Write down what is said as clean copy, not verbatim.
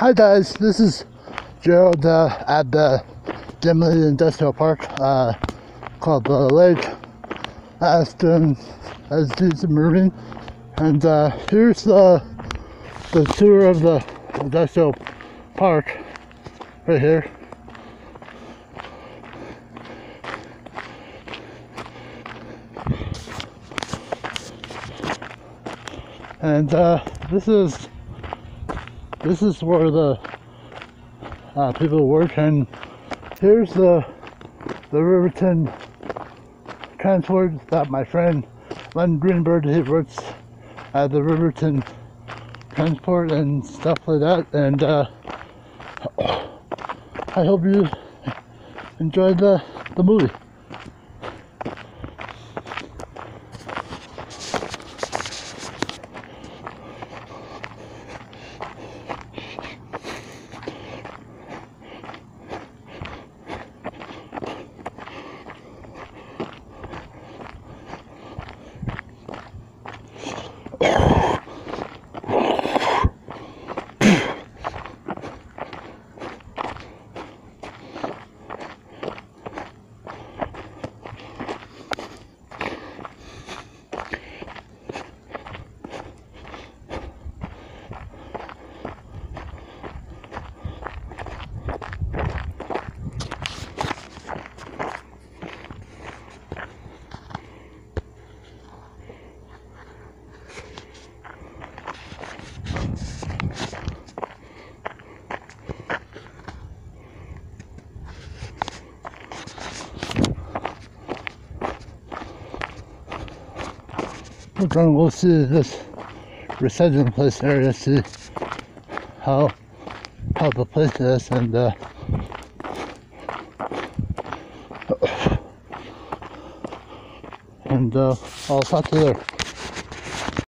Hi guys, this is Gerald at the Gimli Industrial Park called the Lake as doing marine, and here's the tour of the industrial park right here. And this is where the people work, and here's the Riverton transport that my friend Len Greenberg, he works at the Riverton transport and stuff like that. And I hope you enjoyed the movie. We're gonna go see this recycling place area, see how the place is, and I'll talk to you there.